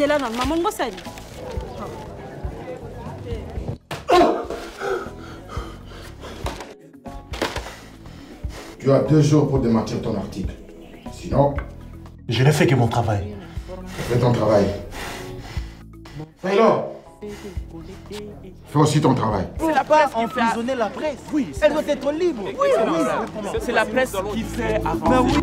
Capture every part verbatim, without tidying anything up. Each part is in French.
nzela na maman ngosani. Tu as deux jours pour démentir ton article. Sinon... Je n'ai fait que mon travail. Fais ton travail. Fais-le. Fais aussi ton travail. C'est la presse qui fait emprisonner la presse. Oui, elle doit être libre. Oui, oui. C'est la presse qui fait avancer.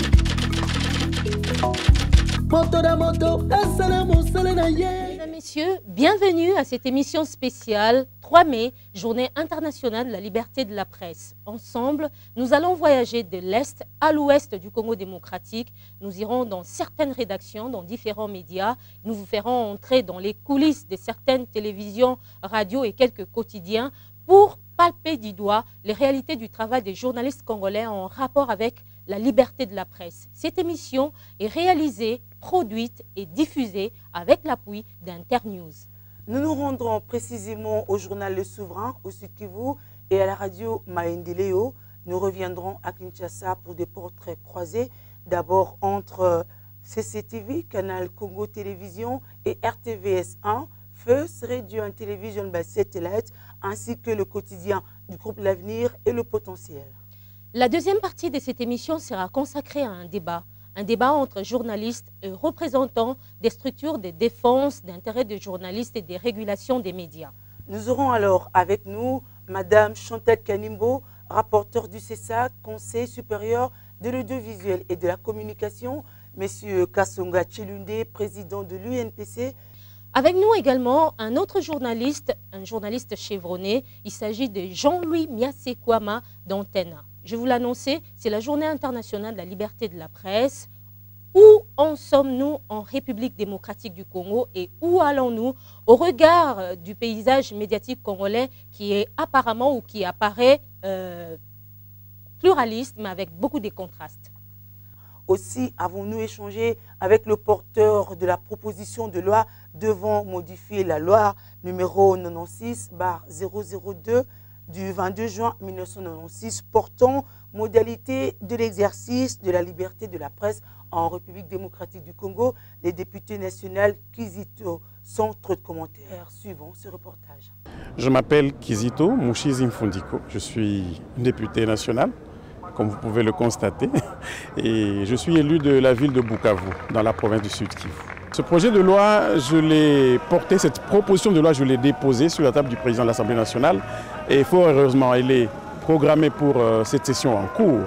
Mesdames, Messieurs, bienvenue à cette émission spéciale trois mai, Journée internationale de la liberté de la presse. Ensemble, nous allons voyager de l'Est à l'Ouest du Congo démocratique. Nous irons dans certaines rédactions, dans différents médias. Nous vous ferons entrer dans les coulisses de certaines télévisions, radios et quelques quotidiens pour palper du doigt les réalités du travail des journalistes congolais en rapport avec la liberté de la presse. Cette émission est réalisée, produite et diffusée avec l'appui d'Internews. Nous nous rendrons précisément au journal Le Souverain, au Sud Kivu et à la radio Maendeleo. Nous reviendrons à Kinshasa pour des portraits croisés, d'abord entre C C T V, Canal Congo Télévision et R T V S un, First Radio and Television by Satellite, ainsi que le quotidien du groupe L'Avenir et le Potentiel. La deuxième partie de cette émission sera consacrée à un débat. Un débat entre journalistes et représentants des structures de défense d'intérêts des journalistes et des régulations des médias. Nous aurons alors avec nous Madame Chantal Kanimbo, rapporteure du C E S A C, Conseil supérieur de l'audiovisuel et de la communication, Monsieur Kassonga Tchilunde, président de l'U N P C. Avec nous également un autre journaliste, un journaliste chevronné. Il s'agit de Jean-Louis Miasekwama d'Antena. Je vous l'annonçais, c'est la journée internationale de la liberté de la presse. Où en sommes-nous en République démocratique du Congo et où allons-nous au regard du paysage médiatique congolais qui est apparemment ou qui apparaît euh, pluraliste mais avec beaucoup de contrastes? Aussi, avons-nous échangé avec le porteur de la proposition de loi devant modifier la loi numéro quatre-vingt-seize barre zéro zéro deux du vingt-deux juin mille neuf cent quatre-vingt-seize portant modalité de l'exercice de la liberté de la presse en République démocratique du Congo. Les députés nationaux Kizito, centre de commentaires. Suivant ce reportage. Je m'appelle Kizito Mushizi Mfundiko. Je suis député national, comme vous pouvez le constater, et je suis élu de la ville de Bukavu, dans la province du Sud Kivu. Ce projet de loi, je l'ai porté, cette proposition de loi, je l'ai déposée sur la table du président de l'Assemblée nationale, et fort heureusement, elle est programmée pour euh, cette session en cours.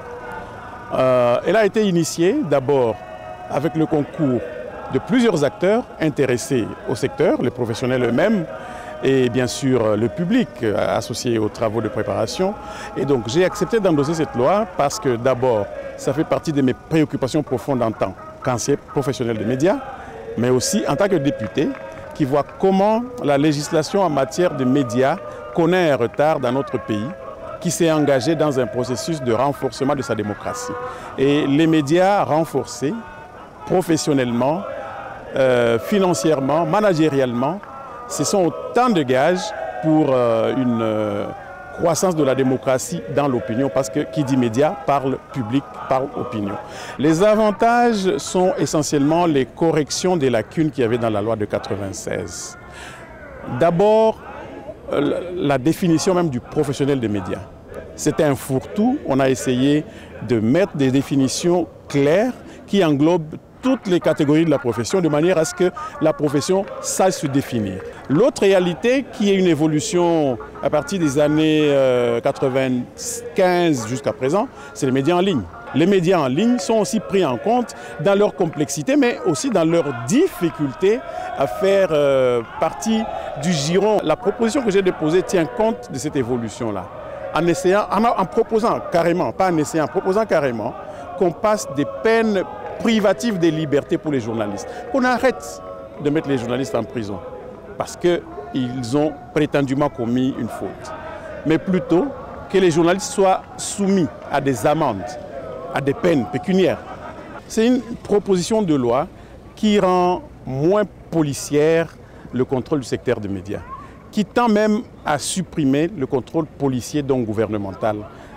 Euh, elle a été initiée d'abord avec le concours de plusieurs acteurs intéressés au secteur, les professionnels eux-mêmes, et bien sûr le public associé aux travaux de préparation. Et donc j'ai accepté d'endosser cette loi parce que d'abord, ça fait partie de mes préoccupations profondes en tant qu'ancien professionnel des médias, mais aussi en tant que député qui voit comment la législation en matière de médias connaît un retard dans notre pays, qui s'est engagé dans un processus de renforcement de sa démocratie. Et les médias renforcés professionnellement, euh, financièrement, managérialement, ce sont autant de gages pour euh, une euh, croissance de la démocratie dans l'opinion, parce que qui dit média parle public, parle opinion. Les avantages sont essentiellement les corrections des lacunes qu'il y avait dans la loi de quatre-vingt-seize. D'abord, euh, la définition même du professionnel des médias. C'était un fourre-tout. On a essayé de mettre des définitions claires qui englobent toutes les catégories de la profession, de manière à ce que la profession sache se définir. L'autre réalité, qui est une évolution à partir des années euh, quatre-vingt-quinze jusqu'à présent, c'est les médias en ligne. Les médias en ligne sont aussi pris en compte dans leur complexité, mais aussi dans leur difficulté à faire euh, partie du giron. La proposition que j'ai déposée tient compte de cette évolution-là, en essayant, en, en proposant carrément, pas en essayant, en proposant carrément qu'on passe des peines privative des libertés pour les journalistes. Qu'on arrête de mettre les journalistes en prison parce qu'ils ont prétendument commis une faute. Mais plutôt que les journalistes soient soumis à des amendes, à des peines pécuniaires. C'est une proposition de loi qui rend moins policière le contrôle du secteur des médias, qui tend même à supprimer le contrôle policier donc gouvernemental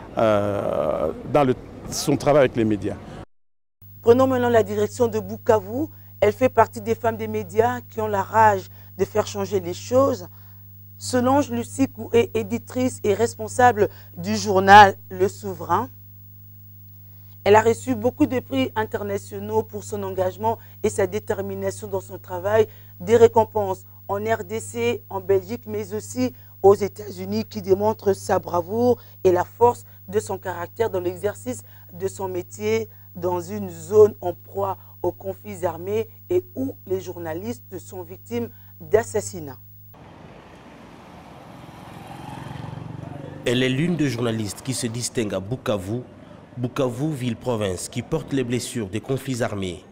euh, dans le, son travail avec les médias. Prenons maintenant la direction de Bukavu. Elle fait partie des femmes des médias qui ont la rage de faire changer les choses. Solange Lusikou est éditrice et responsable du journal Le Souverain. Elle a reçu beaucoup de prix internationaux pour son engagement et sa détermination dans son travail, des récompenses en R D C, en Belgique, mais aussi aux États-Unis, qui démontrent sa bravoure et la force de son caractère dans l'exercice de son métier dans une zone en proie aux conflits armés et où les journalistes sont victimes d'assassinats. Elle est l'une des journalistes qui se distingue à Bukavu, Bukavu, ville-province, qui porte les blessures des conflits armés.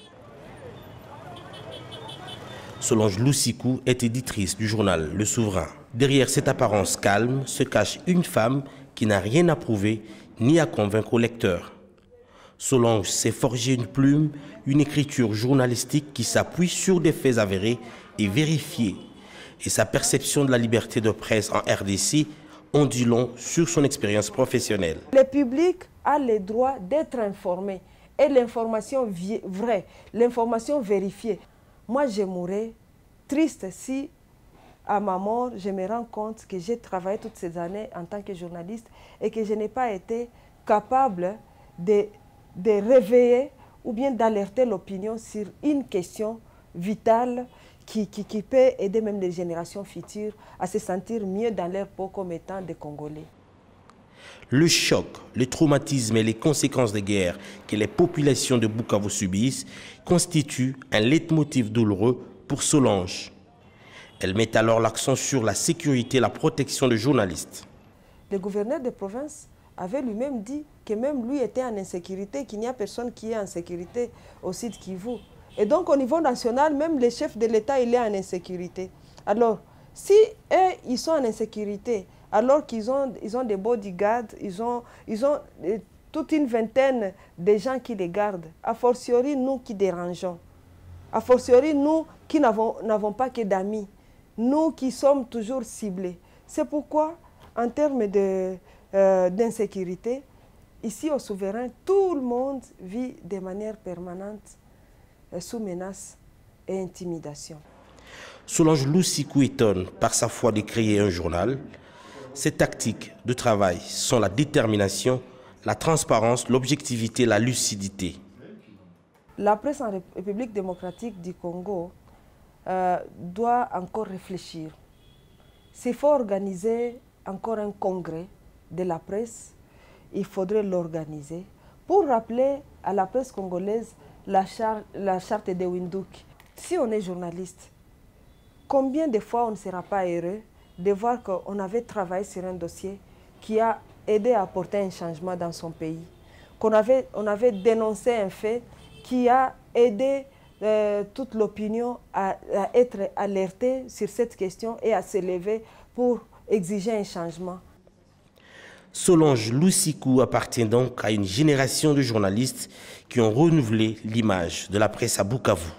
Solange Lusikou est éditrice du journal Le Souverain. Derrière cette apparence calme se cache une femme qui n'a rien à prouver ni à convaincre au lecteur. Solange s'est forgé une plume, une écriture journalistique qui s'appuie sur des faits avérés et vérifiés. Et sa perception de la liberté de presse en R D C en dit long sur son expérience professionnelle. Le public a le droit d'être informé et l'information vraie, l'information vérifiée. Moi, je mourrais triste si, à ma mort, je me rends compte que j'ai travaillé toutes ces années en tant que journaliste et que je n'ai pas été capable de, de réveiller ou bien d'alerter l'opinion sur une question vitale qui, qui, qui peut aider même les générations futures à se sentir mieux dans leur peau comme étant des Congolais. Le choc, le traumatisme et les conséquences de guerre que les populations de Bukavu subissent constituent un leitmotiv douloureux pour Solange. Elle met alors l'accent sur la sécurité et la protection des journalistes. Le gouverneur de province avait lui-même dit que même lui était en insécurité, qu'il n'y a personne qui est en sécurité au Sud Kivu. Et donc au niveau national, même le chef de l'État, il est en insécurité. Alors, si eux, ils sont en insécurité, alors qu'ils ont, ils ont des bodyguards, ils ont, ils ont toute une vingtaine de gens qui les gardent, a fortiori nous qui dérangeons, a fortiori nous qui n'avons pas que d'amis, nous qui sommes toujours ciblés. C'est pourquoi, en termes de, euh, d'insécurité, ici au Souverain, tout le monde vit de manière permanente euh, sous menace et intimidation. Solange Lusikou étonne par sa foi de créer un journal. Ses tactiques de travail sont la détermination, la transparence, l'objectivité, la lucidité. La presse en République démocratique du Congo euh, doit encore réfléchir. S'il faut organiser encore un congrès de la presse, il faudrait l'organiser pour rappeler à la presse congolaise la, char la charte de Windhoek. Si on est journaliste, combien de fois on ne sera pas heureux de voir qu'on avait travaillé sur un dossier qui a aidé à apporter un changement dans son pays, qu'on avait, on avait dénoncé un fait qui a aidé euh, toute l'opinion à, à être alertée sur cette question et à se lever pour exiger un changement. Solange Lusikou appartient donc à une génération de journalistes qui ont renouvelé l'image de la presse à Bukavu.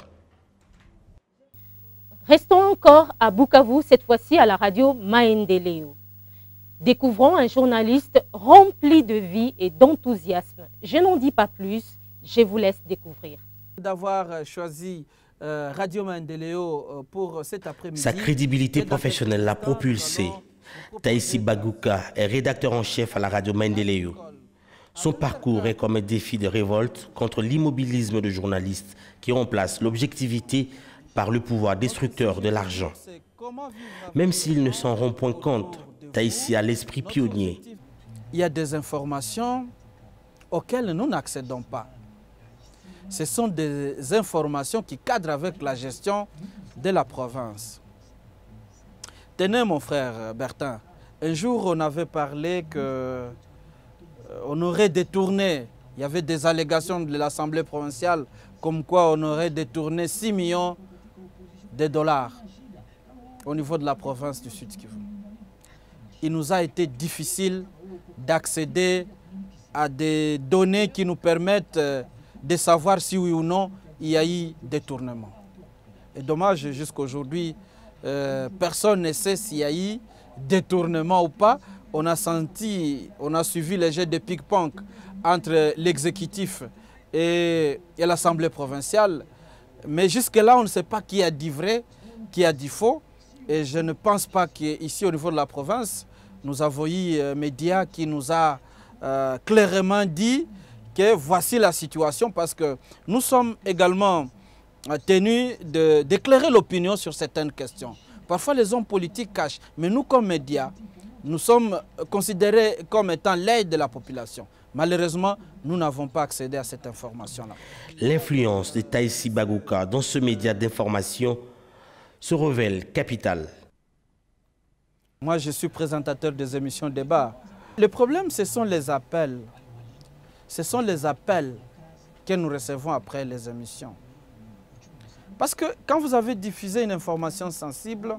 Restons encore à Bukavu, cette fois-ci à la radio Maendeleo. Découvrons un journaliste rempli de vie et d'enthousiasme. Je n'en dis pas plus, je vous laisse découvrir. D'avoir choisi euh, Radio Maendeleo pour cet après-midi. Sa crédibilité professionnelle l'a propulsé. Taïsi Bagouka est rédacteur en chef à la radio Maendeleo. Son parcours est comme un défi de révolte contre l'immobilisme de journalistes qui remplace l'objectivité par le pouvoir destructeur de l'argent. Même s'ils ne s'en rendent point compte, Taïsi a l'esprit pionnier. Il y a des informations auxquelles nous n'accédons pas. Ce sont des informations qui cadrent avec la gestion de la province. Tenez mon frère Bertin, un jour on avait parlé qu'on aurait détourné, il y avait des allégations de l'Assemblée provinciale comme quoi on aurait détourné six millions de dollars au niveau de la province du Sud Kivu. Il nous a été difficile d'accéder à des données qui nous permettent de savoir si oui ou non il y a eu détournement. Et dommage, jusqu'à aujourd'hui, euh, personne ne sait s'il y a eu détournement ou pas. On a senti, on a suivi les jets de ping-pong entre l'exécutif et, et l'Assemblée provinciale. Mais jusque-là, on ne sait pas qui a dit vrai, qui a dit faux. Et je ne pense pas qu'ici, au niveau de la province, nous avons eu un média qui nous a euh, clairement dit que voici la situation, parce que nous sommes également tenus d'éclairer l'opinion sur certaines questions. Parfois, les hommes politiques cachent, mais nous, comme médias, nous sommes considérés comme étant l'aide de la population. Malheureusement, nous n'avons pas accédé à cette information-là. L'influence de Taïsi Bagouka dans ce média d'information se révèle capitale. Moi, je suis présentateur des émissions débat. Le problème, ce sont les appels. Ce sont les appels que nous recevons après les émissions. Parce que quand vous avez diffusé une information sensible,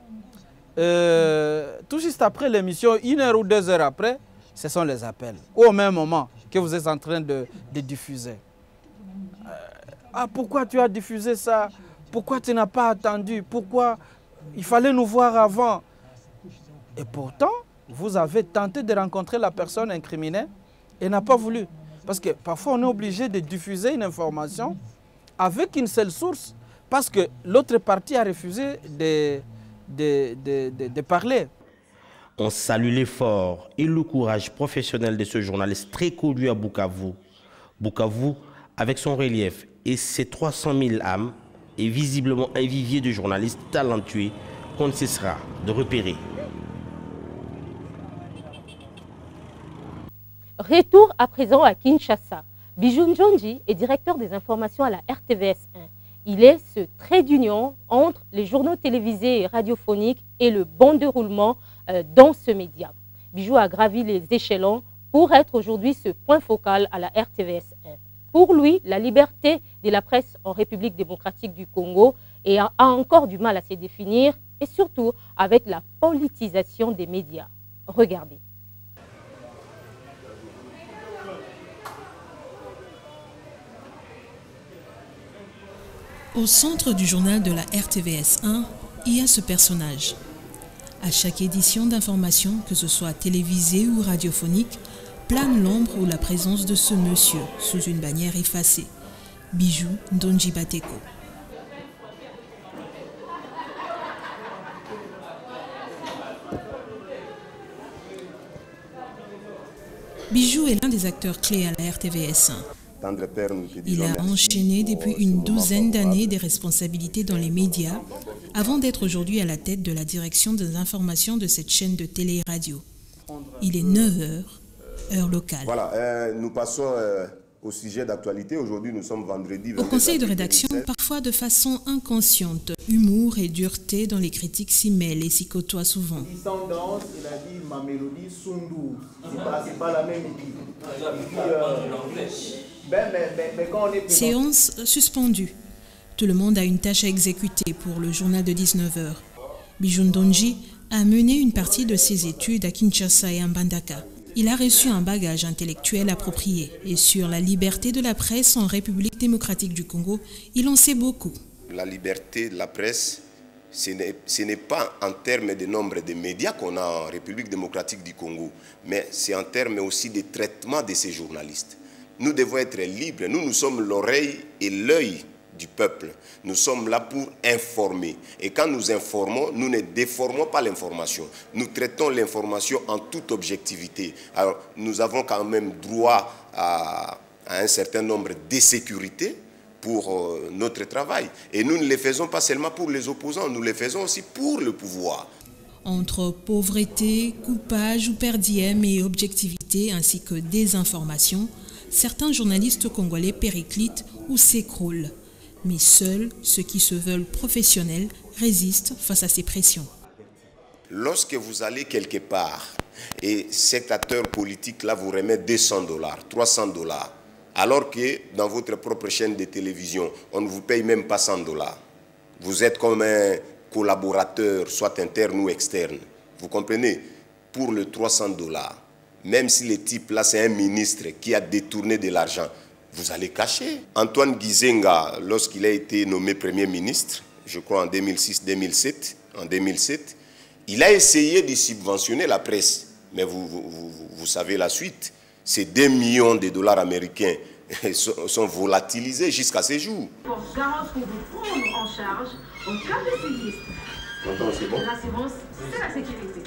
euh, tout juste après l'émission, une heure ou deux heures après, ce sont les appels. Ou au même moment que vous êtes en train de, de diffuser. Euh, ah, pourquoi tu as diffusé ça? Pourquoi tu n'as pas attendu? Pourquoi il fallait nous voir avant? Et pourtant, vous avez tenté de rencontrer la personne incriminée et n'a pas voulu. Parce que parfois, on est obligé de diffuser une information avec une seule source parce que l'autre partie a refusé de, de, de, de, de parler. On salue l'effort et le courage professionnel de ce journaliste très connu à Bukavu. Bukavu, avec son relief et ses trois cent mille âmes, est visiblement un vivier de journalistes talentueux qu'on ne cessera de repérer. Retour à présent à Kinshasa. Bijou Ndjonji est directeur des informations à la R T V S un. Il est ce trait d'union entre les journaux télévisés et radiophoniques et le bon déroulement euh, dans ce média. Bijou a gravi les échelons pour être aujourd'hui ce point focal à la R T V S un. Pour lui, la liberté de la presse en République démocratique du Congo et a, a encore du mal à se définir, et surtout avec la politisation des médias. Regardez. Au centre du journal de la R T V S un, il y a ce personnage. À chaque édition d'information, que ce soit télévisée ou radiophonique, plane l'ombre ou la présence de ce monsieur sous une bannière effacée. Bijou Ndjonji Bateko. Bijou est l'un des acteurs clés à la R T V S un. Il a enchaîné depuis une douzaine d'années des responsabilités dans les médias avant d'être aujourd'hui à la tête de la direction des informations de cette chaîne de télé et radio. Il est neuf heures, heure locale. Voilà, euh, nous passons euh, au sujet d'actualité. Aujourd'hui, nous sommes vendredi. Au conseil de rédaction, parfois de façon inconsciente, humour et dureté dans les critiques s'y mêlent et s'y côtoient souvent. Descendance, il a dit ma mélodie Sundu. C'est pas, pas la même équipe. Ben, ben, ben, ben, quand on est Séance suspendue. Tout le monde a une tâche à exécuter pour le journal de dix-neuf heures. Bijou Ndjonji a mené une partie de ses études à Kinshasa et à Mbandaka. Il a reçu un bagage intellectuel approprié et sur la liberté de la presse en République démocratique du Congo, il en sait beaucoup. La liberté de la presse, ce n'est pas en termes de nombre de médias qu'on a en République démocratique du Congo, mais c'est en termes aussi de traitement de ces journalistes. Nous devons être libres. Nous, nous sommes l'oreille et l'œil du peuple. Nous sommes là pour informer. Et quand nous informons, nous ne déformons pas l'information. Nous traitons l'information en toute objectivité. Alors, nous avons quand même droit à, à un certain nombre de sécurités pour euh, notre travail. Et nous ne le faisons pas seulement pour les opposants, nous le faisons aussi pour le pouvoir. Entre pauvreté, coupage ou per diem et objectivité, ainsi que désinformation, certains journalistes congolais périclitent ou s'écroulent. Mais seuls ceux qui se veulent professionnels résistent face à ces pressions. Lorsque vous allez quelque part et cet acteur politique-là vous remet deux cents dollars, trois cents dollars, alors que dans votre propre chaîne de télévision, on ne vous paye même pas cent dollars. Vous êtes comme un collaborateur, soit interne ou externe. Vous comprenez? Pour le trois cents dollars. Même si le type là c'est un ministre qui a détourné de l'argent, vous allez cacher. Antoine Gizenga, lorsqu'il a été nommé Premier ministre, je crois en deux mille six deux mille sept, en deux mille sept, il a essayé de subventionner la presse. Mais vous, vous, vous, vous savez la suite, c'est deux millions de dollars américains sont, sont volatilisés jusqu'à ces jours. Pour garant pour vous prendre en charge en cas de sinistre. L'assurance, c'est la sécurité.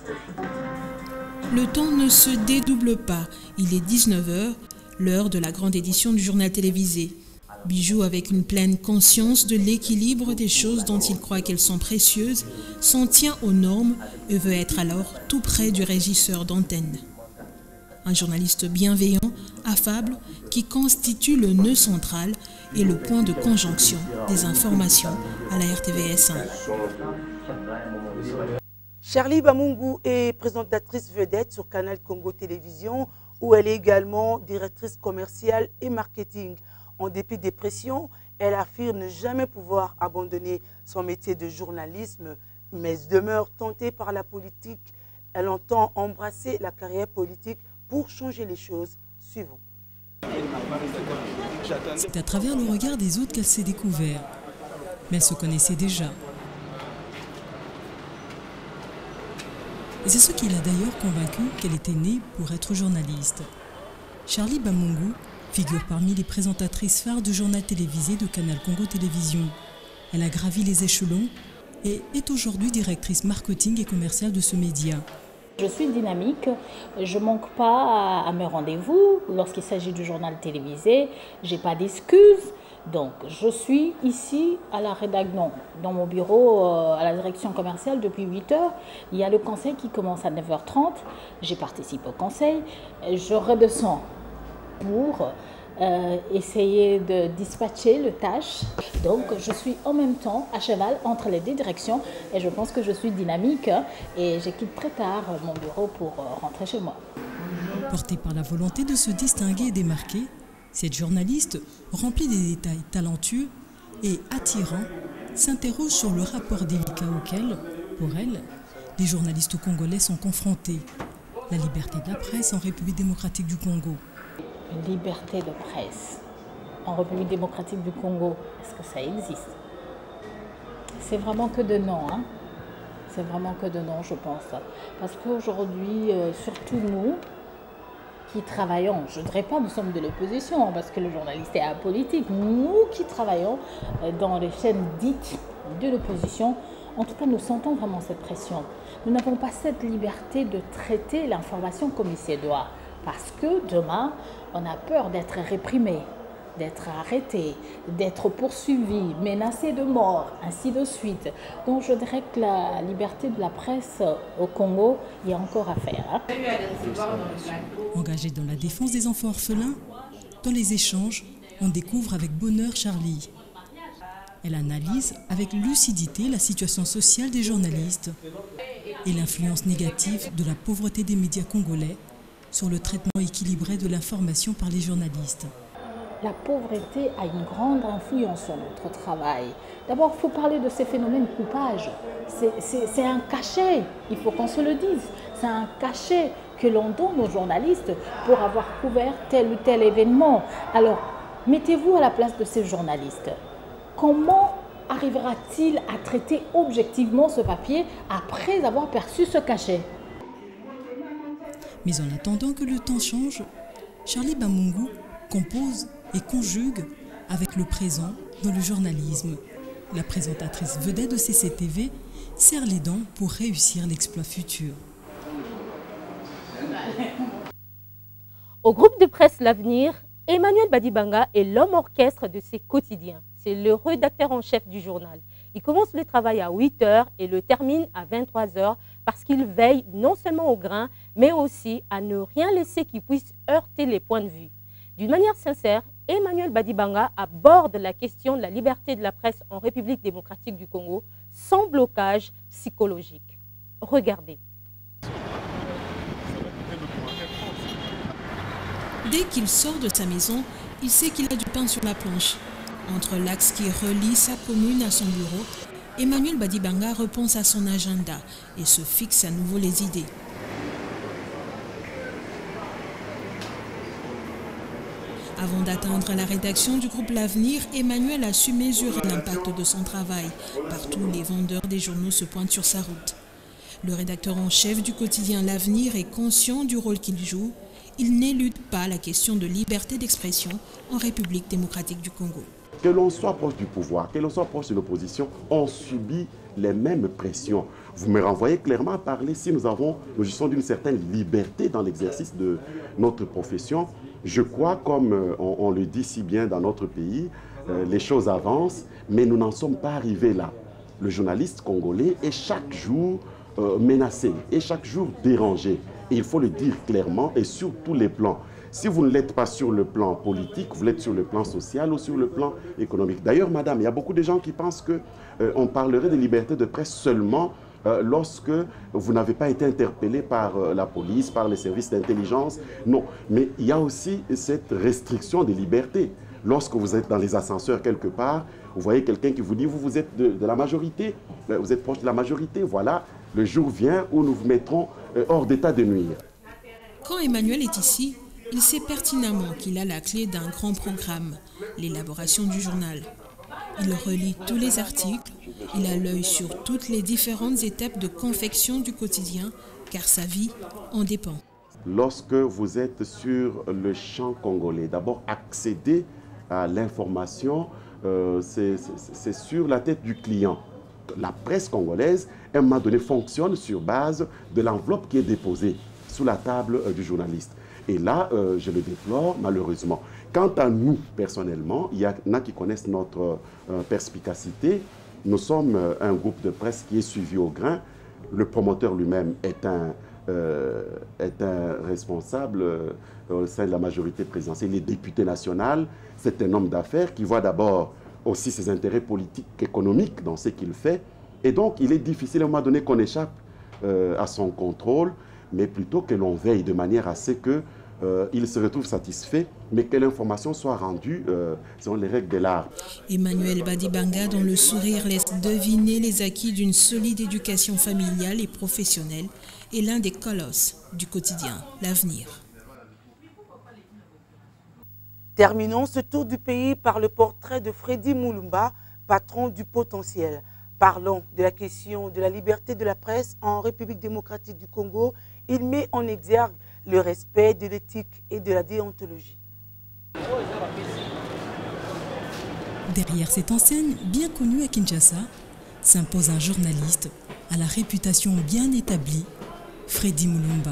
Le temps ne se dédouble pas. Il est dix-neuf heures, l'heure de la grande édition du journal télévisé. Bijou, avec une pleine conscience de l'équilibre des choses dont il croit qu'elles sont précieuses, s'en tient aux normes et veut être alors tout près du régisseur d'antenne. Un journaliste bienveillant, affable, qui constitue le nœud central et le point de conjonction des informations à la R T V S un. Charlie Bamungu est présentatrice vedette sur Canal Congo Télévision, où elle est également directrice commerciale et marketing. En dépit des pressions, elle affirme ne jamais pouvoir abandonner son métier de journalisme, mais demeure tentée par la politique. Elle entend embrasser la carrière politique pour changer les choses. Suivons. C'est à travers le regard des autres qu'elle s'est découverte. Mais elle se connaissait déjà. Et c'est ce qui l'a d'ailleurs convaincue qu'elle était née pour être journaliste. Charlie Bamungu figure parmi les présentatrices phares du journal télévisé de Canal Congo Télévision. Elle a gravi les échelons et est aujourd'hui directrice marketing et commerciale de ce média. Je suis dynamique, je ne manque pas à mes rendez-vous lorsqu'il s'agit du journal télévisé, je n'ai pas d'excuses. Donc je suis ici à la rédaction, dans mon bureau euh, à la direction commerciale depuis huit heures. Il y a le conseil qui commence à neuf heures trente, j'ai participé au conseil, je redescends pour euh, essayer de dispatcher le tâche. Donc je suis en même temps à cheval entre les deux directions et je pense que je suis dynamique hein, et je quitte très tard mon bureau pour euh, rentrer chez moi. Portée par la volonté de se distinguer et démarquer, cette journaliste, remplie des détails talentueux et attirants, s'interroge sur le rapport délicat auquel, pour elle, les journalistes congolais sont confrontés. La liberté de la presse en République démocratique du Congo. Une liberté de presse en République démocratique du Congo, est-ce que ça existe? C'est vraiment que de non, hein? C'est vraiment que de non, je pense. Parce qu'aujourd'hui, euh, surtout nous, qui travaillons, je ne dirais pas nous sommes de l'opposition, parce que le journaliste est apolitique, nous qui travaillons dans les chaînes dites de l'opposition, en tout cas nous sentons vraiment cette pression. Nous n'avons pas cette liberté de traiter l'information comme il se doit, parce que demain, on a peur d'être réprimé, d'être arrêté, d'être poursuivi, menacé de mort, ainsi de suite. Donc je dirais que la liberté de la presse au Congo, il y a encore à faire. Hein. Engagée dans la défense des enfants orphelins, dans les échanges, on découvre avec bonheur Charlie. Elle analyse avec lucidité la situation sociale des journalistes et l'influence négative de la pauvreté des médias congolais sur le traitement équilibré de l'information par les journalistes. La pauvreté a une grande influence sur notre travail. D'abord, il faut parler de ces phénomènes de coupage. C'est un cachet, il faut qu'on se le dise. C'est un cachet que l'on donne aux journalistes pour avoir couvert tel ou tel événement. Alors, mettez-vous à la place de ces journalistes. Comment arrivera-t-il à traiter objectivement ce papier après avoir perçu ce cachet? Mais en attendant que le temps change, Charlie Bamungu compose et conjugue avec le présent dans le journalisme. La présentatrice vedette de C C T V serre les dents pour réussir l'exploit futur. Au groupe de presse L'Avenir, Emmanuel Badibanga est l'homme orchestre de ses quotidiens. C'est le rédacteur en chef du journal. Il commence le travail à huit heures et le termine à vingt-trois heures parce qu'il veille non seulement au grain, mais aussi à ne rien laisser qui puisse heurter les points de vue. D'une manière sincère, Emmanuel Badibanga aborde la question de la liberté de la presse en République démocratique du Congo sans blocage psychologique. Regardez. Dès qu'il sort de sa maison, il sait qu'il a du pain sur la planche. Entre l'axe qui relie sa commune à son bureau, Emmanuel Badibanga repense à son agenda et se fixe à nouveau les idées. Avant d'atteindre la rédaction du groupe L'Avenir, Emmanuel a su mesurer l'impact de son travail. Partout, les vendeurs des journaux se pointent sur sa route. Le rédacteur en chef du quotidien L'Avenir est conscient du rôle qu'il joue il n'élude pas la question de liberté d'expression en République démocratique du Congo. Que l'on soit proche du pouvoir, que l'on soit proche de l'opposition, on subit les mêmes pressions. Vous me renvoyez clairement à parler si nous avons, nous jouissons d'une certaine liberté dans l'exercice de notre profession. Je crois, comme on, on le dit si bien dans notre pays, euh, les choses avancent, mais nous n'en sommes pas arrivés là. Le journaliste congolais est chaque jour euh, menacé, est chaque jour dérangé. Et il faut le dire clairement et sur tous les plans. Si vous ne l'êtes pas sur le plan politique, vous l'êtes sur le plan social ou sur le plan économique. D'ailleurs, madame, il y a beaucoup de gens qui pensent qu'on euh, parlerait de liberté de presse seulement euh, lorsque vous n'avez pas été interpellé par euh, la police, par les services d'intelligence. Non, mais il y a aussi cette restriction des libertés. Lorsque vous êtes dans les ascenseurs quelque part, vous voyez quelqu'un qui vous dit, vous, vous êtes de, de la majorité, vous êtes proche de la majorité, voilà, le jour vient où nous vous mettrons euh, hors d'état de nuire. Quand Emmanuel est ici, il sait pertinemment qu'il a la clé d'un grand programme, l'élaboration du journal. Il relit tous les articles, il a l'œil sur toutes les différentes étapes de confection du quotidien, car sa vie en dépend. Lorsque vous êtes sur le champ congolais, d'abord accéder à l'information, euh, c'est sur la tête du client. La presse congolaise, à un moment donné, fonctionne sur base de l'enveloppe qui est déposée sous la table euh, du journaliste. Et là, euh, je le déplore malheureusement. Quant à nous, personnellement, il y en a qui connaissent notre euh, perspicacité. Nous sommes euh, un groupe de presse qui est suivi au grain. Le promoteur lui-même est un, euh, est un responsable euh, au sein de la majorité présidentielle. Il est député national. C'est un homme d'affaires qui voit d'abord aussi ses intérêts politiques, économiques dans ce qu'il fait. Et donc, il est difficile à un moment donné qu'on échappe euh, à son contrôle, mais plutôt que l'on veille de manière à ce que Euh, il se retrouve satisfait, mais que l'information soit rendue euh, selon les règles de l'art. Emmanuel Badibanga, dont le sourire laisse deviner les acquis d'une solide éducation familiale et professionnelle, est l'un des colosses du quotidien, l'avenir. Terminons ce tour du pays par le portrait de Freddy Mulumba, patron du Potentiel. Parlons de la question de la liberté de la presse en République démocratique du Congo. Il met en exergue le respect de l'éthique et de la déontologie. Derrière cette enseigne, bien connue à Kinshasa, s'impose un journaliste à la réputation bien établie, Freddy Mulumba.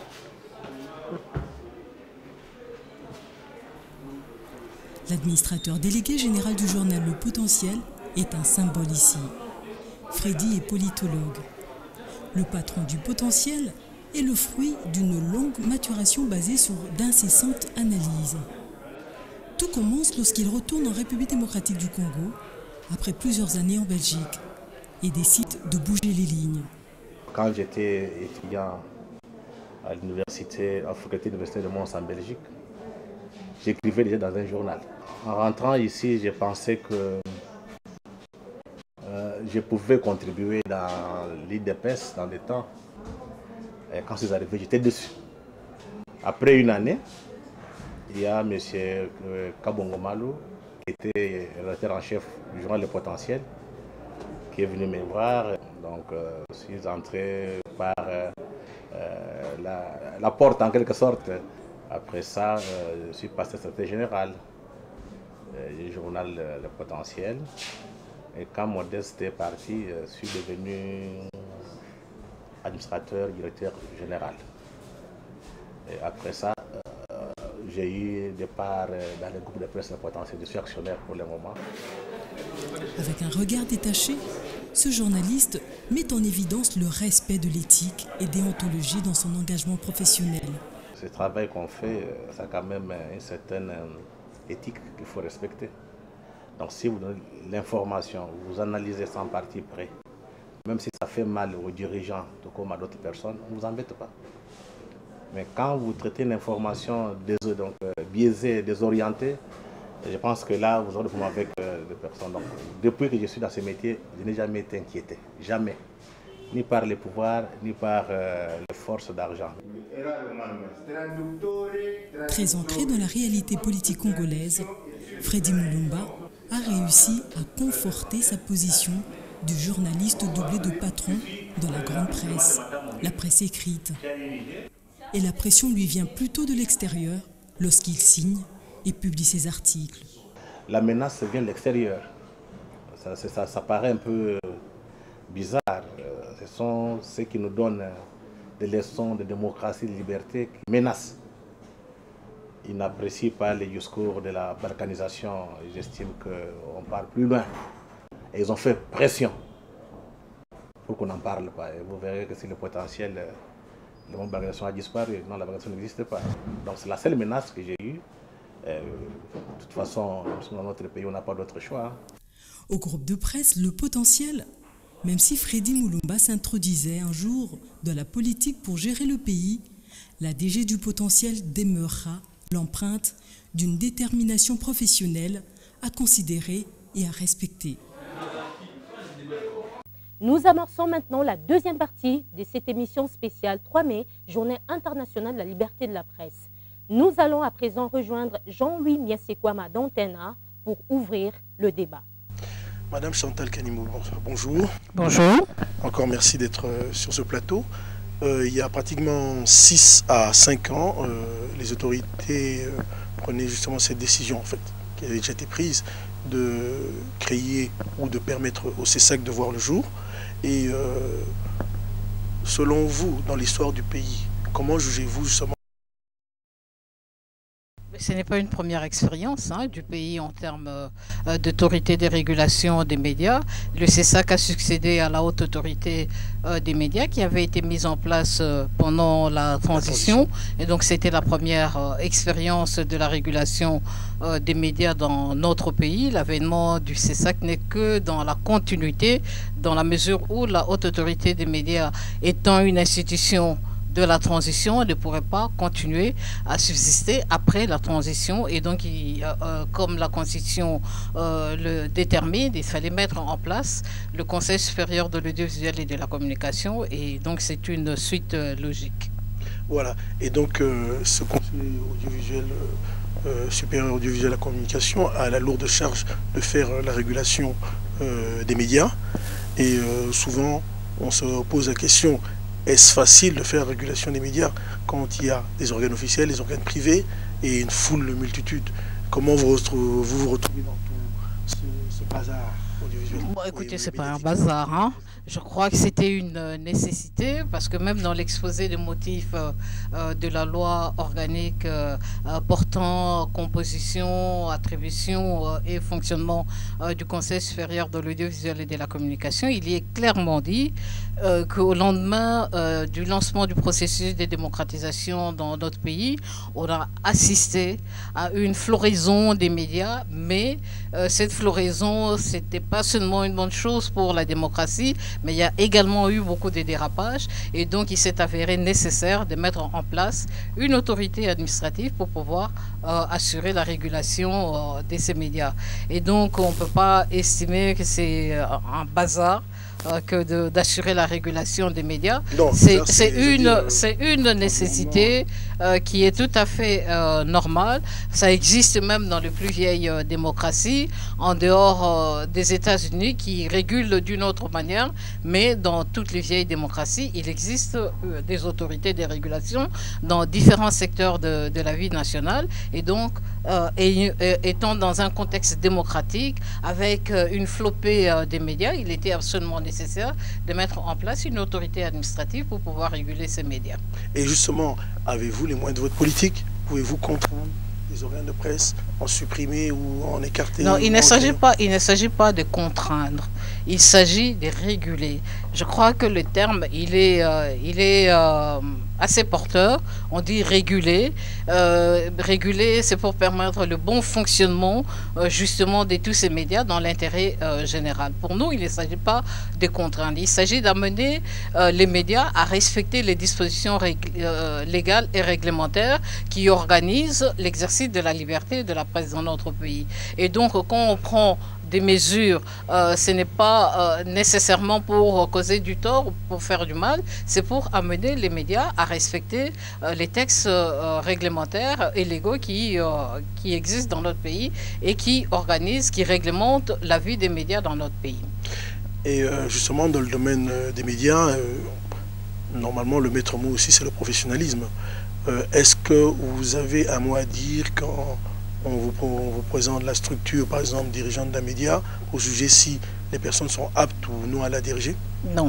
L'administrateur délégué général du journal Le Potentiel est un symbole ici. Freddy est politologue. Le patron du Potentiel est le fruit d'une longue maturation basée sur d'incessantes analyses. Tout commence lorsqu'il retourne en République démocratique du Congo, après plusieurs années en Belgique, et décide de bouger les lignes. Quand j'étais étudiant à l'université, à la faculté universitaire de Mons en Belgique, j'écrivais déjà dans un journal. En rentrant ici, j'ai pensé que euh, je pouvais contribuer dans l'I D P E S dans des temps. Et quand c'est arrivé, j'étais dessus. Après une année, il y a M. Kabongo Malou, qui était rédacteur en chef du journal Le Potentiel, qui est venu me voir. Donc, euh, je suis entré par euh, la, la porte en quelque sorte. Après ça, euh, je suis passé secrétaire général euh, du journal Le, Le Potentiel. Et quand Modeste est parti, je suis devenu administrateur, directeur général. Et après ça, euh, j'ai eu des parts dans le groupe de presse Le Potentiel. Je suis actionnaire pour le moment. Avec un regard détaché, ce journaliste met en évidence le respect de l'éthique et déontologie dans son engagement professionnel. Ce travail qu'on fait, ça a quand même une certaine éthique qu'il faut respecter. Donc si vous donnez l'information, vous analysez sans parti pris, même si ça fait mal aux dirigeants, tout comme à d'autres personnes, on ne vous embête pas. Mais quand vous traitez une information donc, euh, biaisée, désorientée, je pense que là, vous aurez des problèmes avec euh, des personnes. Donc, depuis que je suis dans ce métier, je n'ai jamais été inquiété. Jamais. Ni par les pouvoirs, ni par euh, les forces d'argent. Très ancré dans la réalité politique congolaise, Freddy Mulumba a réussi à conforter sa position du journaliste doublé de patron dans la grande presse, la presse écrite. Et la pression lui vient plutôt de l'extérieur lorsqu'il signe et publie ses articles. La menace vient de l'extérieur. Ça, ça, ça paraît un peu bizarre. Ce sont ceux qui nous donnent des leçons de démocratie, de liberté, qui menacent. Ils n'apprécient pas les discours de la balkanisation. Ils estiment qu'on parle plus loin. Et ils ont fait pression pour qu'on n'en parle pas. Et vous verrez que si le potentiel, le mot balkanisation a disparu, non, la balkanisation n'existe pas. Donc c'est la seule menace que j'ai eue. Euh, de toute façon, dans notre pays, on n'a pas d'autre choix. Au groupe de presse, le potentiel, même si Freddy Moulumba s'introduisait un jour dans la politique pour gérer le pays, la D G du potentiel demeurera l'empreinte d'une détermination professionnelle à considérer et à respecter. Nous amorçons maintenant la deuxième partie de cette émission spéciale trois mai, Journée internationale de la liberté de la presse. Nous allons à présent rejoindre Jean-Louis Miasekwama d'Antena pour ouvrir le débat. Madame Chantal Kanimou, bonjour. Bonjour. Encore merci d'être sur ce plateau. Euh, il y a pratiquement six à cinq ans, euh, les autorités euh, prenaient justement cette décision en fait, qui avait déjà été prise de créer ou de permettre au C E S A C de voir le jour. Et euh, selon vous, dans l'histoire du pays, comment jugez-vous justement? Ce n'est pas une première expérience hein, du pays en termes euh, d'autorité de régulation des médias. Le C E S A C a succédé à la haute autorité euh, des médias qui avait été mise en place euh, pendant la transition. la transition. Et donc c'était la première euh, expérience de la régulation euh, des médias dans notre pays. L'avènement du C E S A C n'est que dans la continuité, dans la mesure où la haute autorité des médias étant une institution de la transition ne pourrait pas continuer à subsister après la transition. Et donc, il, euh, comme la Constitution euh, le détermine, il fallait mettre en place le Conseil supérieur de l'audiovisuel et de la communication. Et donc, c'est une suite euh, logique. Voilà. Et donc, euh, ce Conseil audiovisuel, euh, supérieur audiovisuel et de la communication a la lourde charge de faire euh, la régulation euh, des médias. Et euh, souvent, on se pose la question: est-ce facile de faire la régulation des médias quand il y a des organes officiels, des organes privés et une foule, une multitude? Comment vous vous, vous retrouvez dans tout ce, ce bazar audiovisuel? Bon, écoutez, c'est pas un bazar. Hein. Je crois que c'était une nécessité parce que même dans l'exposé des motifs euh, de la loi organique euh, portant composition, attribution euh, et fonctionnement euh, du Conseil supérieur de l'audiovisuel et de la communication, il y est clairement dit euh, qu'au lendemain euh, du lancement du processus de démocratisation dans notre pays, on a assisté à une floraison des médias, mais euh, cette floraison, c'était pas seulement une bonne chose pour la démocratie, mais il y a également eu beaucoup de dérapages et donc il s'est avéré nécessaire de mettre en place une autorité administrative pour pouvoir euh, assurer la régulation euh, de ces médias. Et donc on ne peut pas estimer que c'est euh, un bazar euh, que d'assurer la régulation des médias. C'est une, euh... une nécessité euh, qui est tout à fait euh, normale. Ça existe même dans les plus vieilles euh, démocraties, en dehors euh, des États-Unis qui régulent d'une autre manière. Mais dans toutes les vieilles démocraties, il existe euh, des autorités de régulation dans différents secteurs de, de la vie nationale. Et donc, euh, et, et, étant dans un contexte démocratique, avec euh, une flopée euh, des médias, il était absolument nécessaire de mettre en place une autorité administrative pour pouvoir réguler ces médias. Et justement, avez-vous les moyens de votre politique? Pouvez-vous contraindre les organes de presse, en supprimer ou en écarter? Non, il ne s'agit pas, il ne s'agit pas de contraindre. Il s'agit de réguler. Je crois que le terme, il est, euh, il est euh, assez porteur. On dit réguler. Euh, réguler, c'est pour permettre le bon fonctionnement euh, justement de tous ces médias dans l'intérêt euh, général. Pour nous, il ne s'agit pas de contraindre. Il s'agit d'amener euh, les médias à respecter les dispositions euh, légales et réglementaires qui organisent l'exercice de la liberté de la presse dans notre pays. Et donc, quand on prend des mesures, euh, ce n'est pas euh, nécessairement pour causer du tort ou pour faire du mal, c'est pour amener les médias à respecter euh, les textes euh, réglementaires et légaux qui, euh, qui existent dans notre pays et qui organisent, qui réglementent la vie des médias dans notre pays. Et euh, justement, dans le domaine des médias, euh, normalement, le maître mot aussi, c'est le professionnalisme. Euh, Est-ce que vous avez un mot à dire quand on vous, on vous présente la structure, par exemple, dirigeante d'un média, pour juger si les personnes sont aptes ou non à la diriger? Non.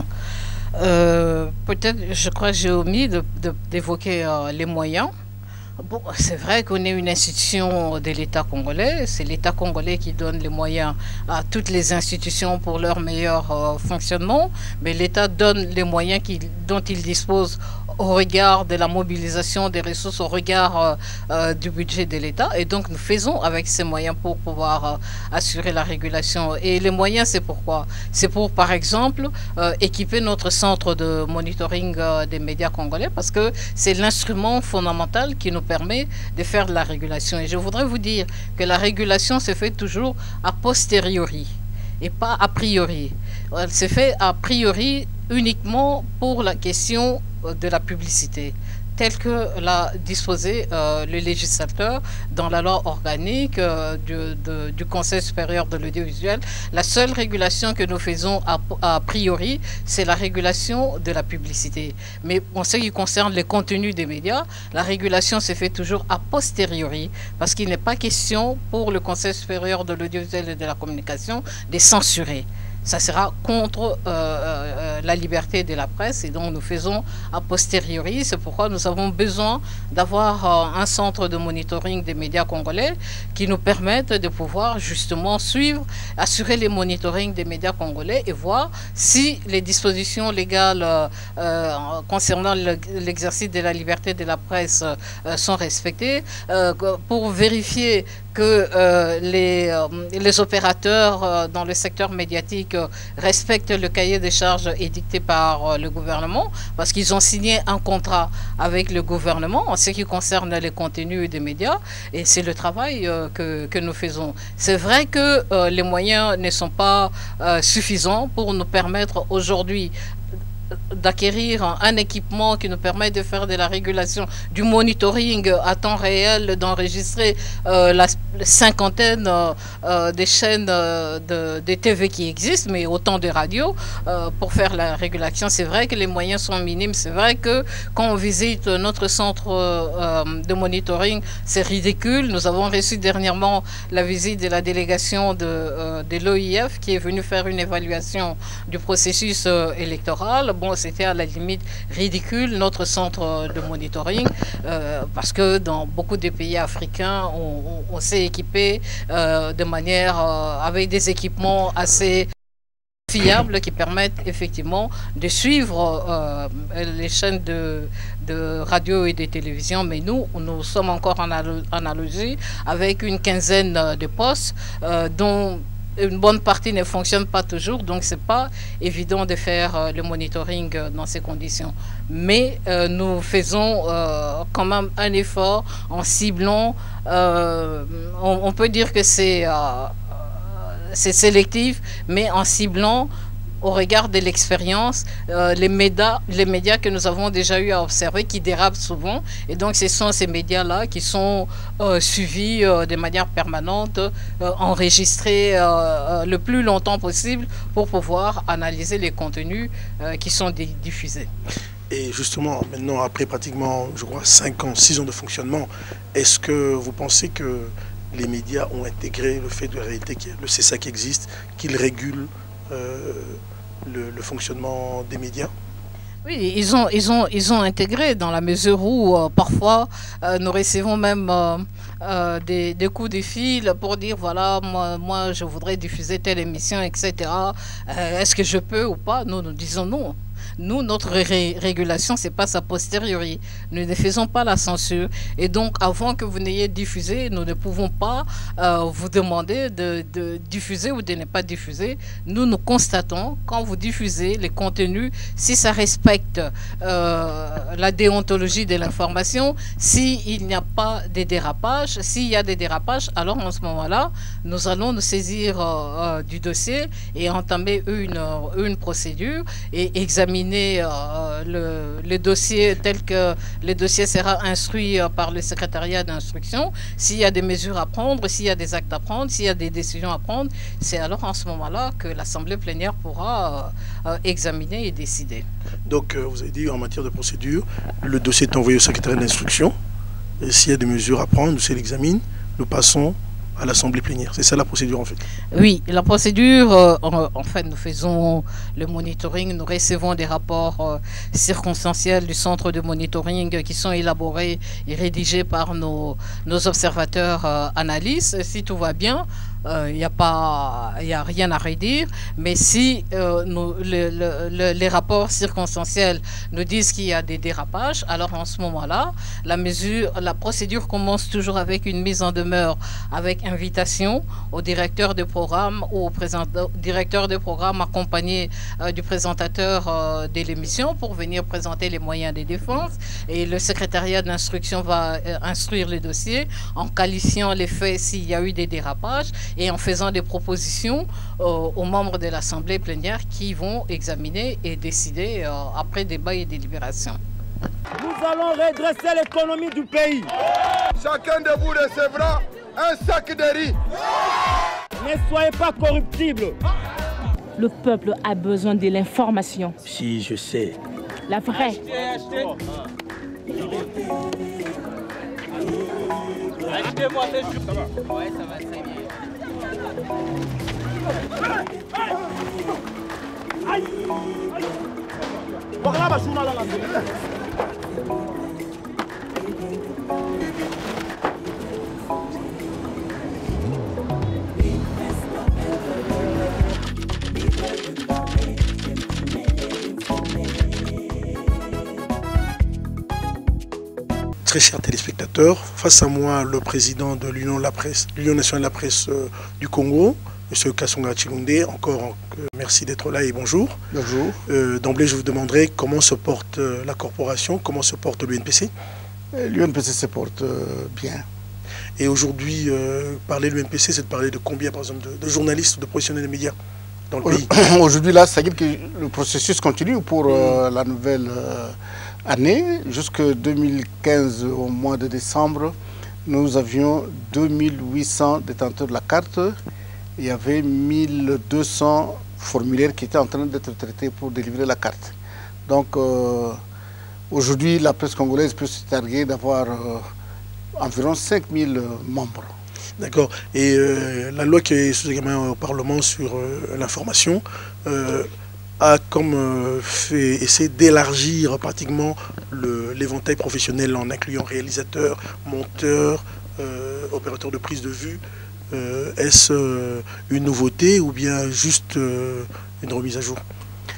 Euh, Peut-être, je crois que j'ai omis d'évoquer euh, les moyens. Bon, c'est vrai qu'on est une institution de l'État congolais. C'est l'État congolais qui donne les moyens à toutes les institutions pour leur meilleur euh, fonctionnement. Mais l'État donne les moyens qui, dont il dispose au regard de la mobilisation des ressources, au regard euh, euh, du budget de l'État. Et donc, nous faisons avec ces moyens pour pouvoir euh, assurer la régulation. Et les moyens, c'est pourquoi? C'est pour, par exemple, euh, équiper notre centre de monitoring euh, des médias congolais, parce que c'est l'instrument fondamental qui nous permet de faire de la régulation. Et je voudrais vous dire que la régulation se fait toujours a posteriori et pas a priori. Elle se fait a priori uniquement pour la question de la publicité, tel que l'a disposé euh, le législateur dans la loi organique euh, du, de, du Conseil supérieur de l'audiovisuel. La seule régulation que nous faisons a, a priori, c'est la régulation de la publicité. Mais en ce qui concerne les contenus des médias, la régulation se fait toujours a posteriori, parce qu'il n'est pas question pour le Conseil supérieur de l'audiovisuel et de la communication de censurer. Ça sera contre euh, euh, la liberté de la presse, et donc nous faisons a posteriori. C'est pourquoi nous avons besoin d'avoir euh, un centre de monitoring des médias congolais qui nous permette de pouvoir justement suivre, assurer les monitorings des médias congolais et voir si les dispositions légales euh, euh, concernant l'exercice de la liberté de la presse euh, sont respectées, euh, pour vérifier que euh, les, euh, les opérateurs euh, dans le secteur médiatique euh, respectent le cahier des charges édicté par euh, le gouvernement, parce qu'ils ont signé un contrat avec le gouvernement en ce qui concerne les contenus des médias, et c'est le travail euh, que, que nous faisons. C'est vrai que euh, les moyens ne sont pas euh, suffisants pour nous permettre aujourd'hui d'acquérir un équipement qui nous permet de faire de la régulation, du monitoring à temps réel, d'enregistrer euh, la cinquantaine euh, des chaînes euh, de, de T V qui existent, mais autant de radios euh, pour faire la régulation. C'est vrai que les moyens sont minimes. C'est vrai que quand on visite notre centre euh, de monitoring, c'est ridicule. Nous avons reçu dernièrement la visite de la délégation de, euh, de l'O I F qui est venue faire une évaluation du processus euh, électoral. Bon, c'était à la limite ridicule, notre centre de monitoring, euh, parce que dans beaucoup de pays africains, on, on, on s'est équipé euh, de manière, euh, avec des équipements assez fiables qui permettent effectivement de suivre euh, les chaînes de, de radio et de télévision. Mais nous, nous sommes encore en analogie avec une quinzaine de postes euh, dont une bonne partie ne fonctionne pas toujours, donc c'est pas évident de faire euh, le monitoring euh, dans ces conditions. Mais euh, nous faisons euh, quand même un effort en ciblant, euh, on, on peut dire que c'est euh, c'est sélectif, mais en ciblant au regard de l'expérience, euh, les médias, les médias que nous avons déjà eu à observer qui dérapent souvent. Et donc ce sont ces médias-là qui sont euh, suivis euh, de manière permanente, euh, enregistrés euh, le plus longtemps possible pour pouvoir analyser les contenus euh, qui sont diffusés. Et justement, maintenant, après pratiquement, je crois, cinq ans, six ans de fonctionnement, est-ce que vous pensez que les médias ont intégré le fait de la réalité, le C E S A qui existe, qu'ils régulent Euh, le, le fonctionnement des médias? Oui, ils ont, ils ont, ils ont intégré dans la mesure où euh, parfois euh, nous recevons même euh, euh, des, des coups de fil pour dire voilà, moi, moi je voudrais diffuser telle émission, et cetera. Euh, Est-ce que je peux ou pas? Nous, nous disons non. Nous, notre ré régulation, c'est pas a posteriori. Nous ne faisons pas la censure. Et donc, avant que vous n'ayez diffusé, nous ne pouvons pas euh, vous demander de, de diffuser ou de ne pas diffuser. Nous, nous constatons, quand vous diffusez les contenus, si ça respecte euh, la déontologie de l'information, s'il n'y a pas de dérapages, s'il y a des dérapages, alors en ce moment-là, nous allons nous saisir euh, euh, du dossier et entamer une, une procédure et examiner examiner euh, le, le dossier tel que le dossier sera instruit euh, par le secrétariat d'instruction. S'il y a des mesures à prendre, s'il y a des actes à prendre, s'il y a des décisions à prendre, c'est alors en ce moment-là que l'Assemblée plénière pourra euh, euh, examiner et décider. Donc, euh, vous avez dit, en matière de procédure, le dossier est envoyé au secrétariat d'instruction. Et s'il y a des mesures à prendre, si elle examine, nous passons à l'Assemblée plénière. C'est ça la procédure en fait? Oui, la procédure, euh, en, en fait, nous faisons le monitoring, nous recevons des rapports euh, circonstanciels du centre de monitoring qui sont élaborés et rédigés par nos, nos observateurs euh, analystes. Si tout va bien, il n'y a pas, il n'y a rien à redire, mais si euh, nous, le, le, le, les rapports circonstanciels nous disent qu'il y a des dérapages, alors en ce moment-là, la mesure, la procédure commence toujours avec une mise en demeure, avec invitation au directeur de programme ou au directeur de programme accompagné euh, du présentateur euh, de l'émission pour venir présenter les moyens de défense, et le secrétariat d'instruction va euh, instruire le dossier en qualifiant les faits s'il y a eu des dérapages et en faisant des propositions euh, aux membres de l'Assemblée plénière qui vont examiner et décider euh, après débat et délibération. Nous allons redresser l'économie du pays. Chacun de vous recevra un sac de riz. Ne soyez pas corruptibles. Le peuple a besoin de l'information. Si, je sais. La vraie. Achetez-moi ces choses. Ça va. Ouais, ça va, ça y est. Aïe! Très chers téléspectateurs, face à moi le président de l'Union de la presse, l'Union nationale de la presse euh, du Congo, M. Kasonga Chilunde. Encore euh, merci d'être là et bonjour. Bonjour. Euh, D'emblée, je vous demanderai comment se porte euh, la corporation, comment se porte l'U N P C. L'U N P C se porte euh, bien. Et aujourd'hui, euh, parler de l'U N P C, c'est de parler de combien, par exemple, de, de journalistes ou de professionnels des médias dans le pays? Aujourd'hui, là, ça veut dire que le processus continue pour euh, la nouvelle euh, année. Jusque deux mille quinze, au mois de décembre, nous avions deux mille huit cents détenteurs de la carte. Il y avait mille deux cents formulaires qui étaient en train d'être traités pour délivrer la carte. Donc, euh, aujourd'hui, la presse congolaise peut se targuer d'avoir euh, environ cinq mille membres. D'accord. Et euh, la loi qui est sous examen au Parlement sur euh, l'information euh, a comme euh, fait essayer d'élargir pratiquement l'éventail professionnel en incluant réalisateurs, monteurs, euh, opérateurs de prise de vue. Euh, Est-ce euh, une nouveauté ou bien juste euh, une remise à jour?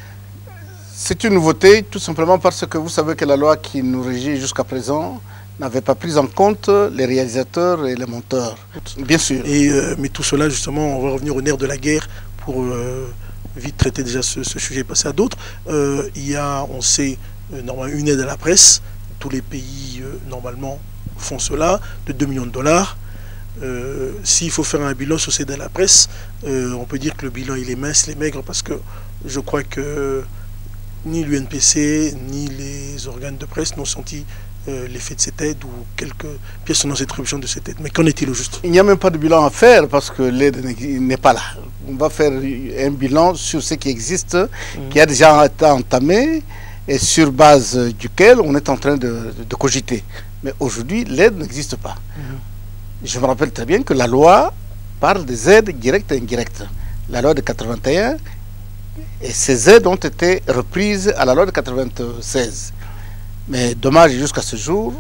C'est une nouveauté tout simplement parce que vous savez que la loi qui nous régit jusqu'à présent n'avait pas pris en compte les réalisateurs et les monteurs. Bien sûr. Et, euh, mais tout cela, justement, on va revenir au nerf de la guerre pour euh, vite traiter déjà ce, ce sujet et passer à d'autres. Euh, il y a, on sait, euh, normalement une aide à la presse. Tous les pays, euh, normalement, font cela, de deux millions de dollars. Euh, S'il faut faire un bilan sur cette aide à la presse, euh, on peut dire que le bilan il est mince, il est maigre, parce que je crois que ni l'U N P C, ni les organes de presse n'ont senti euh, l'effet de cette aide ou quelques pièces dans cette réduction de cette aide. Mais qu'en est-il au juste? Il n'y a même pas de bilan à faire parce que l'aide n'est pas là. On va faire un bilan sur ce qui existe, mmh. qui a déjà été entamé et sur base duquel on est en train de, de, de cogiter. Mais aujourd'hui, l'aide n'existe pas. Mmh. Je me rappelle très bien que la loi parle des aides directes et indirectes. La loi de quatre-vingt-un, et ces aides ont été reprises à la loi de quatre-vingt-seize. Mais dommage, jusqu'à ce jour,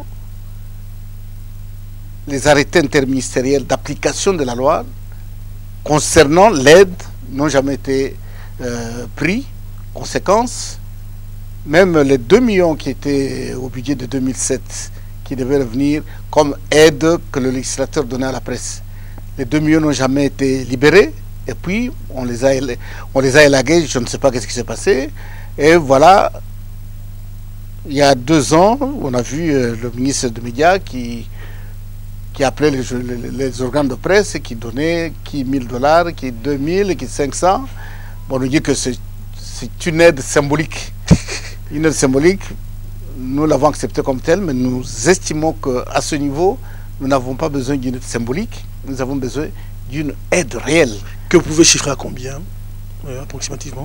les arrêtés interministériels d'application de la loi concernant l'aide n'ont jamais été euh, pris. Conséquence, même les deux millions qui étaient au budget de deux mille sept, qui devaient revenir comme aide que le législateur donnait à la presse, les deux millions n'ont jamais été libérés. Et puis, on les a, on les a élagués, je ne sais pas qu'est-ce qui s'est passé. Et voilà, il y a deux ans, on a vu euh, le ministre des Médias qui, qui appelait les, les, les organes de presse, qui donnait qui mille dollars, qui deux mille, qui cinq cents. Bon, on nous dit que c'est une aide symbolique. Une aide symbolique, nous l'avons acceptée comme telle, mais nous estimons qu'à ce niveau, nous n'avons pas besoin d'une aide symbolique, nous avons besoin d'une aide réelle. Que vous pouvez chiffrer à combien, euh, approximativement?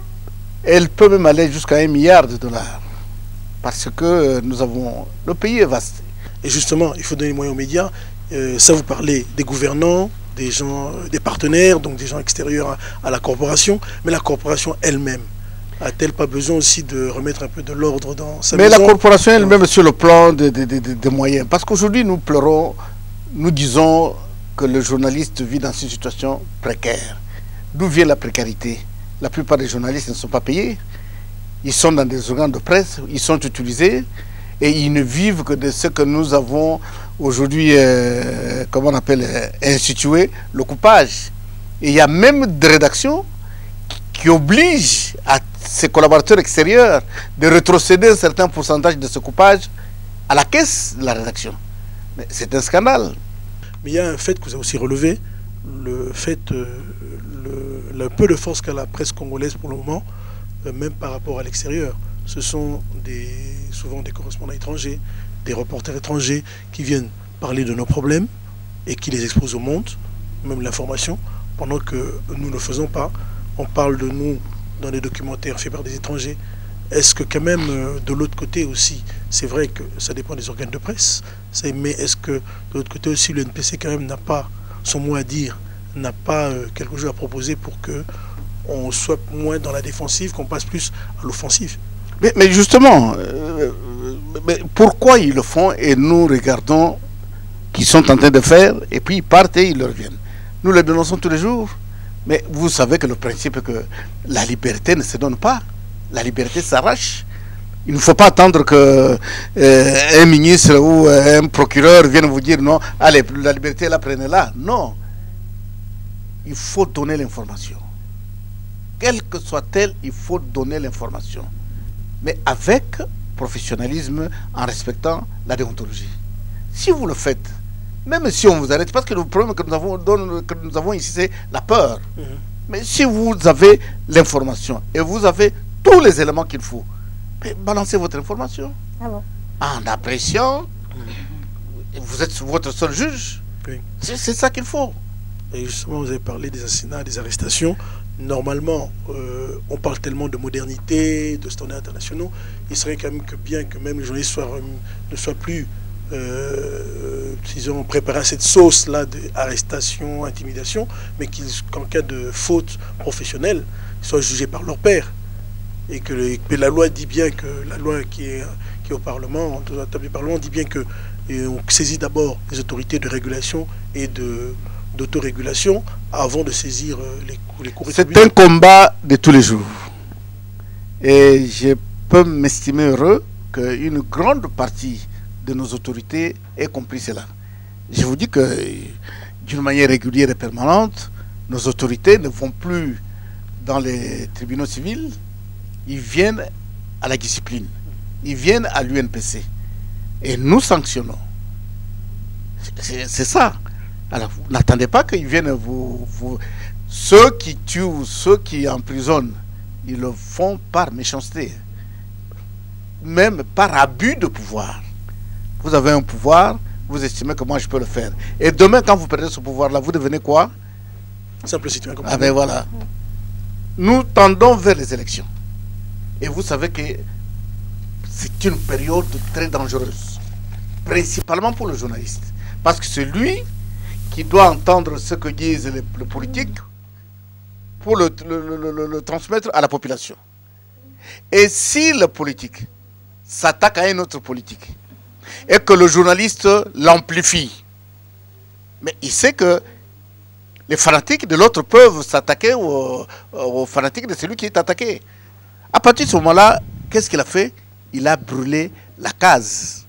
Elle peut même aller jusqu'à un milliard de dollars. Parce que nous avons... Le pays est vaste. Et justement, il faut donner les moyens aux médias. Euh, ça, vous parlez des gouvernants, des gens, des partenaires, donc des gens extérieurs à, à la corporation. Mais la corporation elle-même, a-t-elle pas besoin aussi de remettre un peu de l'ordre dans sa Mais maison? la corporation elle-même sur le plan des de, de, de, de moyens. Parce qu'aujourd'hui, nous pleurons, nous disons que le journaliste vit dans une situation précaire. D'où vient la précarité? La plupart des journalistes ne sont pas payés. Ils sont dans des organes de presse, ils sont utilisés et ils ne vivent que de ce que nous avons aujourd'hui, euh, comment on appelle, euh, institué, le coupage. Et il y a même des rédactions qui, qui obligent à ses collaborateurs extérieurs de rétrocéder un certain pourcentage de ce coupage à la caisse de la rédaction. Mais c'est un scandale. Mais il y a un fait que vous avez aussi relevé, le fait, euh, le, le peu de force qu'a la presse congolaise pour le moment, même par rapport à l'extérieur. Ce sont des, souvent des correspondants étrangers, des reporters étrangers qui viennent parler de nos problèmes et qui les exposent au monde, même l'information, pendant que nous ne le faisons pas. On parle de nous dans des documentaires faits par des étrangers. Est-ce que quand même, de l'autre côté aussi, c'est vrai que ça dépend des organes de presse, mais est-ce que de l'autre côté aussi, le N P C quand même n'a pas son mot à dire, n'a pas quelque chose à proposer pour que on soit moins dans la défensive, qu'on passe plus à l'offensive? Mais, mais justement, euh, mais pourquoi ils le font et nous regardons qu'ils sont en train de faire et puis ils partent et ils reviennent? Nous le dénonçons tous les jours. Mais vous savez que le principe est que la liberté ne se donne pas. La liberté s'arrache. Il ne faut pas attendre que euh, un ministre ou euh, un procureur vienne vous dire non, allez, la liberté, la prenez-la. Non. Il faut donner l'information. Quelle que soit-elle, il faut donner l'information. Mais avec professionnalisme, en respectant la déontologie. Si vous le faites, même si on vous arrête, parce que le problème que nous avons, que nous avons ici, c'est la peur. Mmh. Mais si vous avez l'information et vous avez tous les éléments qu'il faut, balancez votre information. Ah bon? En appréciant, mmh. vous êtes votre seul juge. Oui. C'est ça qu'il faut. Et justement, vous avez parlé des assassinats, des arrestations. Normalement, euh, on parle tellement de modernité, de standards internationaux, il serait quand même que bien que même les journalistes soient, euh, ne soient plus, euh, disons, préparés à cette sauce-là d'arrestation, intimidation, mais qu'en cas de faute professionnelle, ils soient jugés par leur père. Et que, le, que la loi dit bien que, la loi qui est, qui est au Parlement, dans la table du Parlement, dit bien que et on saisit d'abord les autorités de régulation et de... d'autorégulation avant de saisir les, les cours. C'est un combat de tous les jours. Et je peux m'estimer heureux qu'une grande partie de nos autorités ait compris cela. Je vous dis que d'une manière régulière et permanente, nos autorités ne vont plus dans les tribunaux civils, ils viennent à la discipline, ils viennent à l'U N P C. Et nous sanctionnons. C'est ça. Alors, n'attendez pas qu'ils viennent vous, vous... Ceux qui tuent ou ceux qui emprisonnent, ils le font par méchanceté. Même par abus de pouvoir. Vous avez un pouvoir, vous estimez que moi je peux le faire. Et demain, quand vous perdez ce pouvoir-là, vous devenez quoi? Simple citoyen. Ah ben voilà. Nous tendons vers les élections. Et vous savez que c'est une période très dangereuse. Principalement pour le journaliste. Parce que c'est lui qui doit entendre ce que disent les, les politiques pour le, le, le, le, le transmettre à la population. Et si le politique s'attaque à un autre politique et que le journaliste l'amplifie, mais il sait que les fanatiques de l'autre peuvent s'attaquer aux, aux fanatiques de celui qui est attaqué. À partir de ce moment-là, qu'est-ce qu'il a fait? Il a brûlé la case.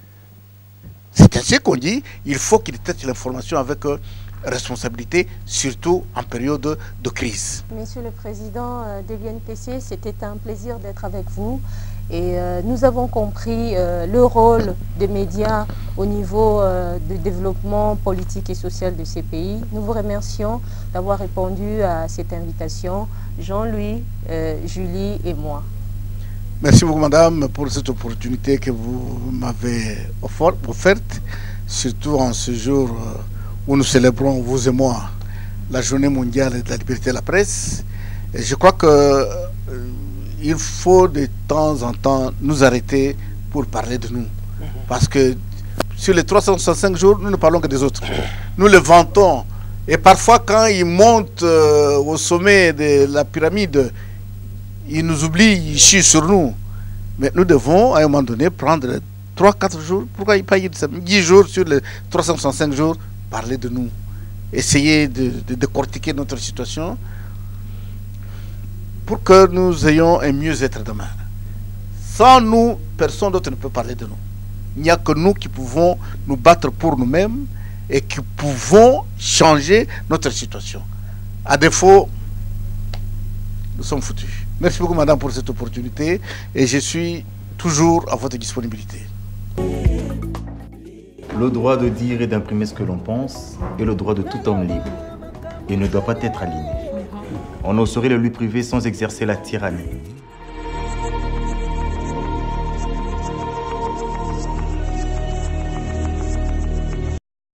C'est ainsi qu'on dit, il faut qu'il traite l'information avec euh, responsabilité, surtout en période de crise. Monsieur le Président euh, de l'U N P C, c'était un plaisir d'être avec vous. Et euh, nous avons compris euh, le rôle des médias au niveau euh, du développement politique et social de ces pays. Nous vous remercions d'avoir répondu à cette invitation, Jean-Louis, euh, Julie et moi. Merci beaucoup, madame, pour cette opportunité que vous m'avez offerte, surtout en ce jour où nous célébrons, vous et moi, la journée mondiale de la liberté de la presse. Et je crois qu'il euh, faut de temps en temps nous arrêter pour parler de nous. Parce que sur les trois cent soixante-cinq jours, nous ne parlons que des autres. Nous le vantons. Et parfois, quand ils montent euh, au sommet de la pyramide, ils nous oublient, ils chient sur nous. Mais nous devons, à un moment donné, prendre trois quatre jours, pourquoi pas dix jours sur les trois cent soixante-cinq jours, parler de nous. Essayer de, de décortiquer notre situation pour que nous ayons un mieux-être demain. Sans nous, personne d'autre ne peut parler de nous. Il n'y a que nous qui pouvons nous battre pour nous-mêmes et qui pouvons changer notre situation. À défaut, nous sommes foutus. Merci beaucoup, madame, pour cette opportunité et je suis toujours à votre disponibilité. Le droit de dire et d'imprimer ce que l'on pense est le droit de tout homme libre et ne doit pas être aligné. On ne saurait le lui priver sans exercer la tyrannie.